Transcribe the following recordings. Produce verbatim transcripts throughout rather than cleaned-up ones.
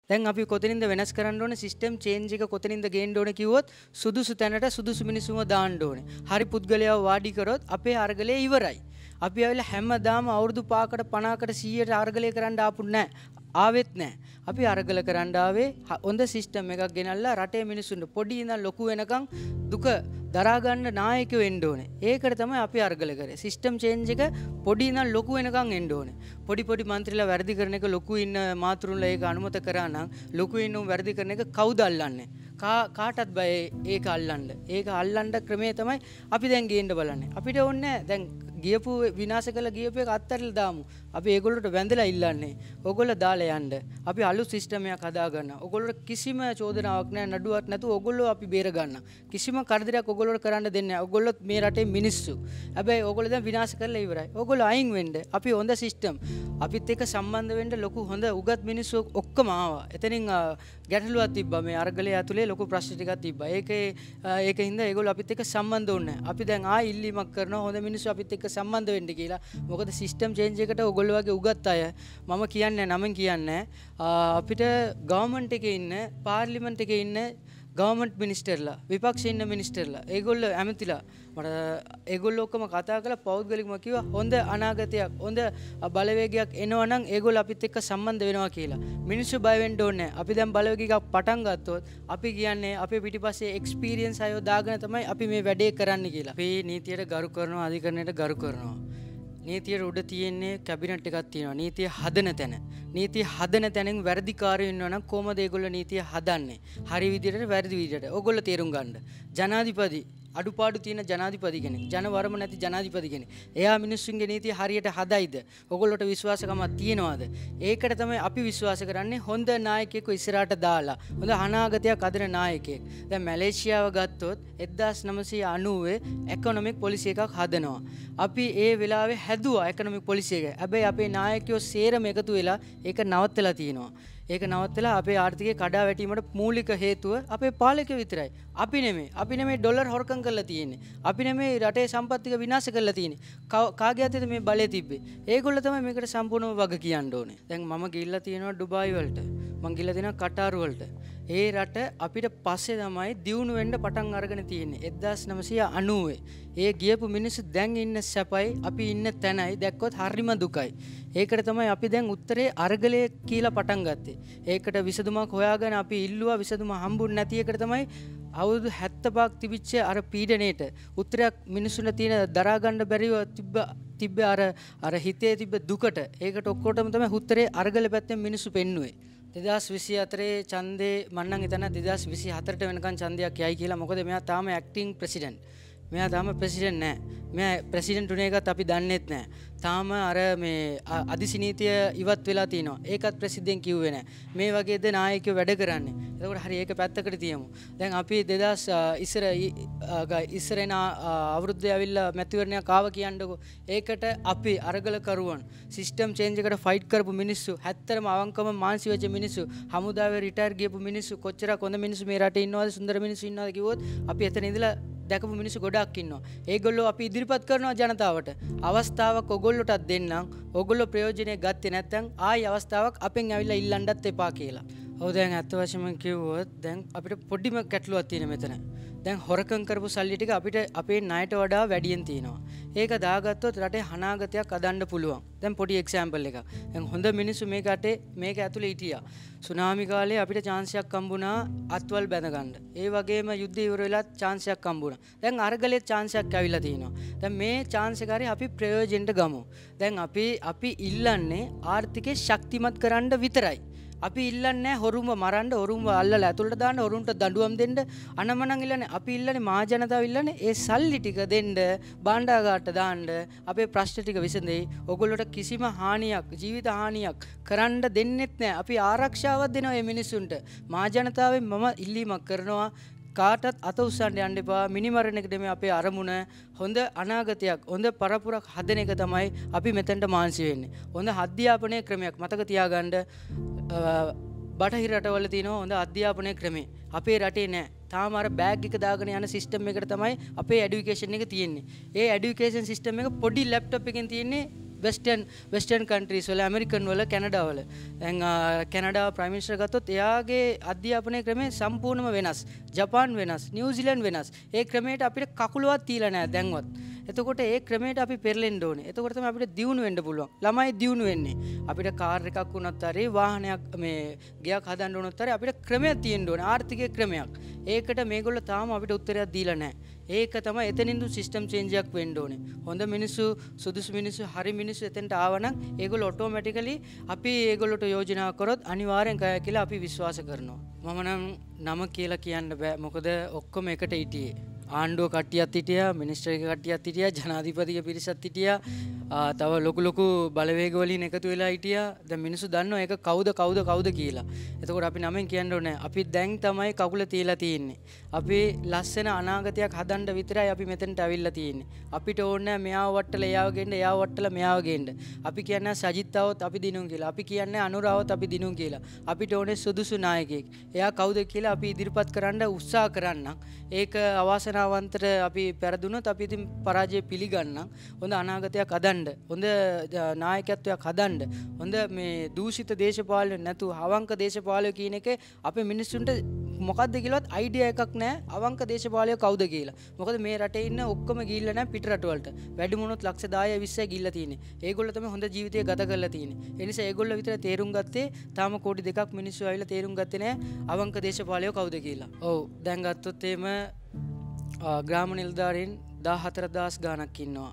දැන් අපි කොතනින්ද වෙනස් කරන්න ඕනේ සිස්ටම් චේන්ජ් එක කොතනින්ද ගේන්න ඕනේ කිව්වොත් සුදුසු තැනට සුදුසු මිනිස්සුම දාන්න ඕනේ. හරි පුද්ගලයාව වාඩි කරොත් අපේ අරගලේ ඉවරයි. අපි ආවිල්ලා හැමදාම අවුරුදු පහකට පනහකට සීයට අරගලේ කරන්න ආපු නැහැ. ආවෙත් නැහැ. අපි අරගල කරන්න ආවේ හොඳ සිස්ටම් එකක් ගෙනල්ලා රටේ මිනිස්සුන්ට පොඩි ඉඳන් ලොකු වෙනකන් දුක දරා ගන්න නායකයෝ වෙන්න ඕනේ. ඒකට තමයි අපි අරගල කරේ. සිස්ටම් චේන්ජ් එක පොඩි ඉඳන් ලොකු වෙනකන් එන්න ඕනේ. පොඩි පොඩි മന്ത്രിලා වැරදි කරන එක ලොකු ඉන්න මාතෘන්ලා ඒක අනුමත කරා නම් ලොකු ඉන්න උන් වැරදි කරන එක කවුද අල්ලන්නේ? කා කාටත් බය ඒක අල්ලන්න. ඒක අල්ලන්න ක්‍රමය තමයි අපි දැන් ගේන්න බලන්නේ. අපිට ඕනේ දැන් ගියපු විනාශ කළ ගියපු එක අත්හැරලා දාමු. අපි ඒගොල්ලොට වැඳලා ඉල්ලන්නේ. ඕගොල්ලෝ දාලා යන්න. අපි අලුත් සිස්ටම් එකක් හදා ගන්න. ඕගොල්ලොට කිසිම චෝදනාවක් නැහැ, නඩුවක් නැතුව ඕගොල්ලෝ අපි බේර ගන්න. කිසිම කරදරයක් ඕගොල්ලොට කරන්න දෙන්නේ නැහැ. ඕගොල්ලොත් මේ රටේ මිනිස්සු. හැබැයි ඕගොල්ලෝ දැන් විනාශ කරලා ඉවරයි. ඕගොල්ලෝ අයින් වෙන්න. අපි හොඳ සිස්ටම්. අපිත් එක්ක සම්බන්ධ වෙන්න ලොකු හොඳ උගත් මිනිස්සු ඔක්කොම ආවා. එතනින් ගැටලුවක් තිබ්බා. මේ අරගලයේ ඇතුලේ ලොකු ප්‍රශ්න ටිකක් තිබ්බා. ඒකේ ඒකින්ද ඒගොල්ලෝ අපිත් එක්ක සම්බන්ධ වුණේ නැහැ. අපි දැන් ආ ඉල්ලීමක් කරනවා හොඳ මිනිස්සු අපිත් එක්ක සම්බන්ධ වෙන්න කියලා. මොකද සිස්ටම් චේන්ජ් එකට ඔයගොල්ලෝ වගේ උගත් අය මම කියන්නේ නමෙන් කියන්නේ අපිට ගවර්න්මන්ට් එකේ ඉන්න පාර්ලිමේන්තු එකේ ඉන්න ගවර්න්මන්ට් මිනිස්ටර්ලා විපක්ෂයේ ඉන්න මිනිස්ටර්ලා ඒගොල්ලෝ ඇමතිලා මට ඒගොල්ලෝ ඔක්කොම කතා කරලා පෞද්ගලිකව කිව්වා හොඳ අනාගතයක් හොඳ බලවේගයක් එනවා නම් ඒගොල්ලෝ අපිත් එක්ක සම්බන්ධ වෙනවා කියලා. මිනිස්සු බය වෙන්න ඕනේ නැහැ. අපි දැන් බලවේගයක් පටන් ගත්තොත් අපි කියන්නේ අපේ පිටිපස්සේ එක්ස්පීරියන්ස් අයව දාගෙන තමයි අපි මේ වැඩේ කරන්න කියලා. අපි නීතියට ගරු කරනවා, අධිකරණයට ගරු කරනවා. නීතියට උඩ තියෙන්නේ කැබිනට් එකක් තියෙනවා. නීතිය හදන තැන. නීතිය හදන තැනින් වැරදිකාරයෝ ඉන්නවා නම් කොහමද ඒගොල්ලෝ නීතිය හදන්නේ? හරි විදිහට වැරදි විදිහට. ඕගොල්ලෝ තේරුම් ගන්න. ජනාධිපති අඩුපාඩු තියෙන ජනාධිපති කෙනෙක්, ජනවරම නැති ජනාධිපති කෙනෙක්. එයා මිනිස්සුන්ගේ නීතිය හරියට හදයිද? ඕගොල්ලොට විශ්වාසකමක් තියනවාද? ඒකට තමයි අපි විශ්වාස කරන්නේ හොඳ නායකයෙකු ඉස්සරහට දාලා. හොඳ අනාගතයක් අදන නායකයෙක්. දැන් මැලේසියාව ගත්තොත් එක්දාස් නවසිය අනූවේ එකොනොමික් පොලිසි එකක් හදනවා. අපි ඒ වෙලාවේ හැදුවා එකොනොමික් පොලිසි එක. හැබැයි අපේ නායකයෝ සේරම එකතු වෙලා ඒක නවත්තලා තියෙනවා. ඒක නවත්තලා අපේ ආර්ථිකය කඩා වැටීමට මූලික හේතුව අපේ පාලකයෝ විතරයි. අපි නෙමෙයි. අපි නෙමෙයි ඩොලර් හොරකම් කරලා තියෙන්නේ. අපි නෙමෙයි රටේ සම්පත් ටික විනාශ කරලා තියෙන්නේ. කාගේ අතේද මේ බලය තිබ්බේ? ඒගොල්ලෝ තමයි මේකට සම්පූර්ණව වග කියන්න ඕනේ. දැන් මම ගිහිල්ලා තියෙනවා ඩුබායි වලට. මං ගිහිල්ලා තියෙනවා කටාරු වලට. ඒ රට අපිට පස්සේ තමයි දියුණු වෙන්න පටන් අරගෙන තියෙන්නේ. එක්දාස් නවසිය අනූවේ. ඒ ගියපු මිනිස්සු දැන් ඉන්න සැපයි අපි ඉන්න තැනයි දැක්කොත් හරිම දුකයි. ඒකට තමයි අපි දැන් උත්තරේ අරගලය කියලා පටන් ගත්තේ. ඒකට විසඳුමක් හොයාගෙන අපි ඉල්ලුවා විසඳුම හම්බුනේ නැති එකට තමයි අවුරුදු හැත්තෑපහක් තිබිච්ච අර පීඩණයට උත්තරයක් මිනිස්සුන්ට තියෙන දරා ගන්න බැරිව තිබ්බ තිබ්බ අර අර හිතේ තිබ්බ දුකට ඒකට ඔක්කොටම තමයි උත්තරේ අරගල පැත්තෙන් මිනිස්සු පෙන්නුවේ. දෙදහස් විසි හතරේ ඡන්දේ මම නම් හිතනවා දෙදහස් විසි හතරට වෙනකන් ඡන්දයක් යයි කියලා. මොකද මෙයා තාම ඇක්ටිං ප්‍රෙසිඩන්ට්. මෙයා තාම ප්‍රෙසිඩන්ට් නෑ. මෙයා ප්‍රෙසිඩන්ට් උනේ එකත් අපි දන්නෙත් නෑ. තාම අර මේ අදිසි නීතිය ඉවත් වෙලා තිනවා. ඒකත් ප්‍රසිද්ධියෙන් කිව්වේ නෑ. මේ වගේද නායකයෝ වැඩ කරන්නේ. එතකොට හරි ඒක පැත්තකට තියමු. දැන් අපි දෙදහස් ඉස්සර ඉස්සරේන අවුරුද්දේ ඇවිල්ලා මැතිවරණයක් ආව කියන්නකෝ. ඒකට අපි අරගල කරුවන් සිස්ටම් චේන්ජ් එකට ෆයිට් කරපු මිනිස්සු හැත්තරම අවංකම මානසි වෙච්ච මිනිස්සු හමුදාවේ රිටයර් ගියපු මිනිස්සු කොච්චරක් හොඳ මිනිස්සු මේ රටේ ඉන්නවද සුන්දර මිනිස්සු ඉන්නවද කිව්වොත් අපි එතන ඉඳලා දැකපු මිනිස්සු ගොඩක් ඉන්නවා. ඒගොල්ලෝ අපි ඉදිරිපත් කරනවා ජනතාවට. අවස්ථාවක් ඔයගොල්ලොටත් දෙන්නම්. ඔයගොල්ලෝ ප්‍රයෝජනෙ ගත්තේ නැත්නම් ආයි අවස්ථාවක් අපෙන් ඇවිල්ලා ඉල්ලන්නත් එපා කියලා. ඔව් දැන් අත් වශයෙන්ම කිව්වොත් දැන් අපිට පොඩිම ගැටලුවක් තියෙන මෙතන. දැන් හොරකම් කරපු සල්ලි ටික අපිට අපේ ණයට වඩා වැඩියෙන් තියෙනවා. ඒක දාගත්තොත් රටේ අනාගතයක් අදන්න පුළුවන්. දැන් පොඩි එක්සැම්පල් එකක්. දැන් හොඳ මිනිස්සු මේක රටේ මේක ඇතුලේ හිටියා. සුනාමි කාලේ අපිට chance එකක් හම්බුණා අත්වල් බැඳ ගන්න. ඒ වගේම යුද්ධය ඉවර වෙලා chance එකක් හම්බුණා. දැන් අරගලේ chance එකක් ඇවිල්ලා තිනවා. දැන් මේ chance එක හරි අපි ප්‍රයෝජනෙට ගමු. දැන් අපි අපි ඉල්ලන්නේ ආර්ථිකය ශක්තිමත් කරන්න විතරයි. අපි ඉල්ලන්නේ හොරුම්ව මරන්න, හොරුම්ව අල්ලලා ඇතුළට දාන්න, හොරුන්ට දඬුවම් දෙන්න. අනමනන් ඉල්ලන්නේ අපි ඉල්ලන්නේ මහා ජනතාව ඉල්ලන්නේ ඒ සල්ලි ටික දෙන්න, භාණ්ඩාගාරට දාන්න, අපේ ප්‍රශ්න ටික විසඳෙයි. ඔයගොල්ලෝට කිසිම හානියක්, ජීවිත හානියක් කරන්න දෙන්නෙත් නැහැ. අපි ආරක්ෂාවක් දෙනවා මේ මිනිස්සුන්ට. මහා ජනතාවෙන් මම ඉල්ලීමක් කරනවා කාටත් අත උස්සන්න යන්න එපා. මිනිමරණ එක නෙමෙයි අපේ අරමුණ. හොඳ අනාගතයක්, හොඳ පරපුරක් හදන එක තමයි අපි මෙතනට මාන්සි වෙන්නේ. හොඳ අධ්‍යාපනයේ ක්‍රමයක් මතක තියාගන්න. බටහිර රටවල තියෙනවා හොඳ අධ්‍යාපනයේ ක්‍රමේ. අපේ රටේ නෑ. තාම අර බෑග් එක දාගෙන යන සිස්ටම් එකට තමයි අපේ এডুকেෂන් එක තියෙන්නේ. ඒ এডুকেෂන් සිස්ටම් එක පොඩි ලැප්ටොප් එකකින් තියෙන්නේ වෙස්ටර්න් වෙස්ටර්න් කන්ට්‍රීස් වල ඇමරිකන් වල කැනඩා වල දැන් කැනඩා ප්‍රයිම් මිනිස්ටර් ගත්තොත් එයාගේ අධ්‍යාපනයේ ක්‍රමය සම්පූර්ණයෙන්ම වෙනස්. ජපාන් වෙනස්, නිව්සීලන්ත වෙනස්. ඒ ක්‍රමයට අපිට කකුලවත් තියලා නැහැ දැන්වත්. එතකොට ඒ ක්‍රමයට අපි පෙරලෙන්න ඕනේ. එතකොට තමයි අපිට දියුණු වෙන්න පුළුවන්. ළමයි දියුණු වෙන්නේ. අපිට කාර් එකක් වුණත් හරි වාහනයක් මේ ගියක් හදන්න වුණත් හරි අපිට ක්‍රමයක් තියෙන්න ඕනේ. ආර්ථිකයේ ක්‍රමයක්. ඒකට මේගොල්ලෝ තාම අපිට උත්තරයක් දීලා නැහැ. ඒක තමයි එතනින්දු සිස්ටම් චේන්ජ් එකක් වෙන්න ඕනේ. හොඳ මිනිස්සු, සුදුසු මිනිස්සු, හරි මිනිස්සු එතනට ආවනම් ඒගොල්ලෝ ඔටෝමැටිකලි අපි ඒගොල්ලෝට යෝජනා කරොත් අනිවාර්යෙන් කය කියලා අපි විශ්වාස කරනවා. මම නම් නම කියලා කියන්න බෑ. මොකද ඔක්කොම එකට හිටියේ. ආණ්ඩුව කට්ටියත් හිටියා, මිනිස්ටර් එක කට්ටියත් හිටියා, ජනාධිපතිගේ පිරිසත් හිටියා. තව ලොකු ලොකු බලවේග වලින් එකතු වෙලා හිටියා. දැන් මිනිස්සු දන්නවා ඒක කවුද කවුද කවුද කියලා. එතකොට අපි නමෙන් කියන්න ඕනේ අපි දැන් තමයි කකුල තියලා තියෙන්නේ. අපි ලස්සන අනාගතයක් හදන්න විතරයි අපි මෙතනට අවිල්ලා තියෙන්නේ. අපිට ඕනේ මෙයාව වට්ටලා එයාව ගේන්න, එයාව වට්ටලා මෙයාව ගේන්න. අපි කියන්නේ සජිත් આવොත් අපි දිනුම් කියලා. අපි කියන්නේ අනුර આવොත් අපි දිනුම් කියලා. අපිට ඕනේ සුදුසු නායකයෙක්. එයා කවුද කියලා අපි ඉදිරිපත් කරන්න උත්සාහ කරන්න. ඒක අවාසනාවන්තට අපි පෙරදුනොත් අපි ඉතින් පරාජය පිළිගන්නම්. හොඳ අනාගතයක් හදන්න, හොඳ නායකත්වයක් හදන්න, හොඳ මේ දූෂිත දේශපාලන නැතු අවංක දේශපාලන කියන එක අපේ මිනිස්සුන්ට මොකද්ද කියලාවත් අයිඩියා එකක් නැහැ. අවංක දේශපාලනය කවුද කියලා. මොකද මේ රටේ ඉන්න ඔක්කොම ගිහිල්ලා නැහැ පිට රටවලට. වැඩි මොනොත් ලක්ෂ දහය විස්සයි ගිහිල්ලා තියෙන්නේ. ඒගොල්ලෝ තමයි හොඳ ජීවිතය ගත කරලා තියෙන්නේ. ඒ නිසා ඒගොල්ලෝ විතර තේරුම් ගත්තේ තාම කෝටි දෙකක් මිනිස්සු ආවිලා තේරුම් ගත්තේ නැහැ අවංක දේශපාලනය කවුද කියලා. ඔව් දැන් ගත්තොත් එහෙම ග්‍රාම නිලධාරීන් දාහතර දහස් ගාණක් ඉන්නවා.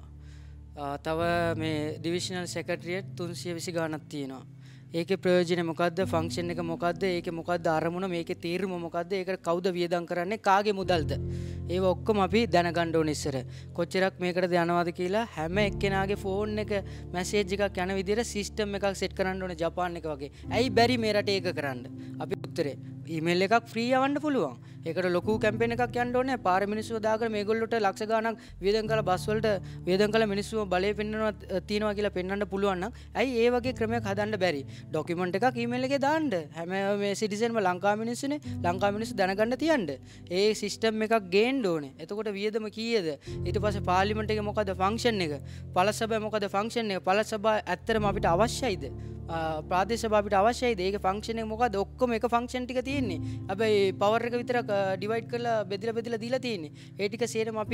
තව මේ ඩිවිෂනල් සෙක්‍රටරියට් තුන්සිය විසි ගාණක් තියෙනවා. ඒකේ ප්‍රයෝජනේ මොකද්ද? ෆන්ක්ෂන් එක මොකද්ද? ඒකේ මොකද්ද අරමුණ? මේකේ තීරම මොකද්ද? ඒකට කවුද වියදම් කරන්නේ? කාගේ මුදල්ද? ඒව ඔක්කොම අපි දැනගන්න ඕනේ ඉස්සර. කොච්චරක් මේකට යනවද කියලා හැම එක්කෙනාගේ ෆෝන් එක මැසේජ් එකක් යන විදිහට සිස්ටම් එකක් සෙට් කරන්න ඕනේ ජපාන් එක වගේ. ඇයි බැරි මේ රටේ ඒක කරන්න? අපි උත්තරේ ඊමේල් එකක් ෆ්‍රී යවන්න පුළුවන්. ඒකට ලොකු කැම්පේන් එකක් යන්න ඕනේ. පාර මිනිස්සුව දාගෙන මේගොල්ලොට ලක්ෂ ගාණක් වියදම් කරලා බස් වලට වියදම් කරලා මිනිස්සුව බලය පෙන්වනවා තියනවා කියලා පෙන්වන්න පුළුවන් නම් ඇයි ඒ වගේ ක්‍රමයක් හදන්න බැරි? ඩොකියුමන්ට් එකක් ඊමේල් එකේ දාන්න. හැම මේ සිටිසන්ම ලංකා මිනිස්සුනේ. ලංකා මිනිස්සු දැනගන්න තියන්න. ඒ සිස්ටම් එකක් ගේන්න ඕනේ. එතකොට වියදම කීයද? ඊට පස්සේ පාර්ලිමේන්තු එකේ මොකද ෆන්ක්ෂන් එක? පළාත් සභාවේ මොකද ෆන්ක්ෂන් එක? පළාත් සභාව ඇත්තටම අපිට අවශ්‍යයිද? ප්‍රාදේශ සභාව අපිට අවශ්‍යයිද? ඒකේ ෆන්ක්ෂන් එක මොකද? ඔක්කොම එක ෆන්ක්ෂන් ටික තියෙන්නේ. හැබැයි පවර් එක විතරක් ඩිවයිඩ් කරලා බෙදලා බෙදලා දීලා තියෙන්නේ. ඒ ටික සේරම අපි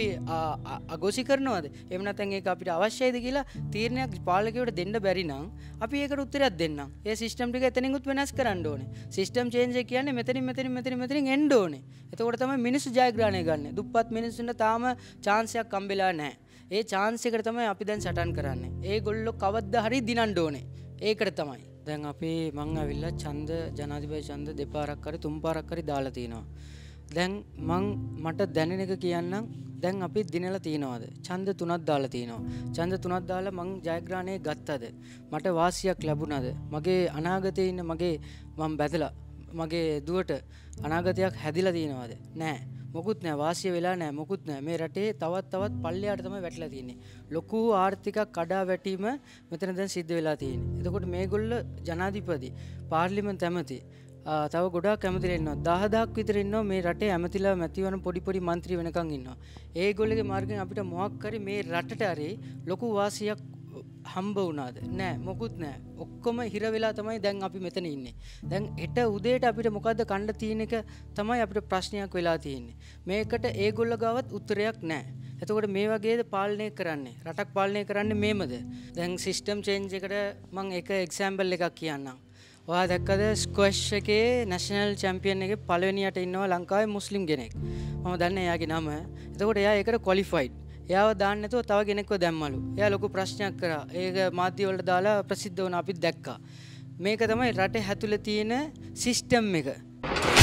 අගෝසි කරනවද? එහෙම නැත්නම් ඒක අපිට අවශ්‍යයිද කියලා තීරණයක් පාලකයෝට දෙන්න බැරි නම් අපි ඒකට උත්තරයක් දෙන්නම්. ඒ සිස්ටම් ටික එතනින් උත් වෙනස් කරන්න ඕනේ. සිස්ටම් චේන්ජ් එක කියන්නේ මෙතනින් මෙතනින් මෙතනින් මෙතනින් එන්න ඕනේ. එතකොට තමයි මිනිස්සු ජයග්‍රහණය ගන්න. දුප්පත් මිනිස්සුන්ට තාම chance එකක් හම්බෙලා නැහැ. ඒ chance එකට තමයි අපි දැන් සටන් කරන්නේ. ඒගොල්ලෝ කවද්දා හරි දිනන්න ඕනේ. ඒකට තමයි. දැන් අපි මං ඇවිල්ලා ඡන්ද ජනාධිපති ඡන්ද දෙපාරක් හරි තුන් පාරක් හරි දාලා තිනවා. දැන් මං මට දැනෙන එක කියන්නම්. දැන් අපි දිනලා තියනවාද? ඡන්ද තුනක් දාලා තිනවා. ඡන්ද තුනක් දාලා මං ජයග්‍රහණය ගත්තද? මට වාසියක් ලැබුණාද? මගේ අනාගතේ ඉන්න මගේ මං බැදලා මගේ දුවට අනාගතයක් හැදිලා තියනවාද? නෑ. මොකුත් නෑ. වාසිය වෙලා නෑ. මොකුත් නෑ. මේ රටේ තවත් තවත් පල්ලෙහාට තමයි වැටලා තියෙන්නේ. ලොකු ආර්ථික කඩා වැටීම මෙතන දැන් සිද්ධ වෙලා තියෙන්නේ. එතකොට මේගොල්ල ජනාධිපති, පාර්ලිමේන්තු ඇමති, තව ගොඩාක් ඇමතිලා ඉන්නවා. දහදහක් විතර ඉන්නවා මේ රටේ ඇමතිලා මැතිවරණ පොඩි පොඩි മന്ത്രി වෙනකන් ඉන්නවා. ඒගොල්ලගේ මාර්ගෙන් අපිට මොකක් හරි මේ රටට හරි ලොකු වාසියක් හම්බ වුණාද? නෑ. මොකුත් නෑ. ඔක්කොම හිර වෙලා තමයි දැන් අපි මෙතන ඉන්නේ. දැන් හෙට උදේට අපිට මොකද්ද කන්න තියෙන එක තමයි අපිට ප්‍රශ්නයක් වෙලා තියෙන්නේ. මේකට ඒගොල්ල ගාවත් උත්තරයක් නෑ. එතකොට මේ වගේද පාලනය කරන්නේ? රටක් පාලනය කරන්නේ මේමද? දැන් සිස්ටම් චේන්ජ් එකට මම එක එක්සැම්පල් එකක් කියන්නම්. ඔයා දැක්කද ස්ක්වැෂ් එකේ නැෂනල් චැම්පියන් එකේ පළවෙනියට ඉන්නවා ලංකාවේ මුස්ලිම් කෙනෙක්. මම දන්නේ එයාගේ නම. එතකොට එයා ඒකට ක්වොලිෆයිඩ්. එයාව දාන්න නැතුව තව කෙනෙක්ව දැම්මලු. එයා ලොකු ප්‍රශ්නයක් කරා. ඒක මාධ්‍ය වලට දාලා ප්‍රසිද්ධ වුණා අපිත් දැක්කා. මේක තමයි රටේ හැතුලේ තියෙන සිස්ටම් එක.